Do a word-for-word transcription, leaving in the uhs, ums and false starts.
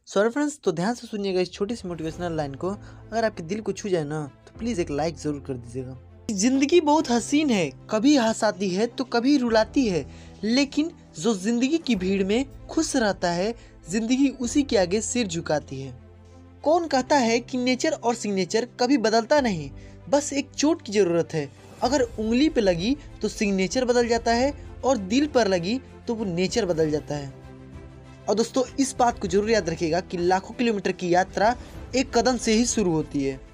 Sorry friends, तो ध्यान से सुनिएगा इस छोटी सी मोटिवेशनल लाइन को। अगर आपके दिल को छू जाए ना तो प्लीज़ एक लाइक ज़रूर कर दीजिएगा। जिंदगी बहुत हसीन है, कभी हंसाती है तो कभी रुलाती है, लेकिन जो जिंदगी की भीड़ में खुश रहता है, जिंदगी उसी के आगे सिर झुकाती है। कौन कहता है कि नेचर और सिग्नेचर कभी बदलता नहीं, बस एक चोट की ज़रूरत है। अगर उंगली पे लगी तो सिग्नेचर बदल जाता है और दिल पर लगी तो वो नेचर बदल जाता है। और दोस्तों, इस बात को जरूर याद रखिएगा कि लाखों किलोमीटर की यात्रा एक कदम से ही शुरू होती है।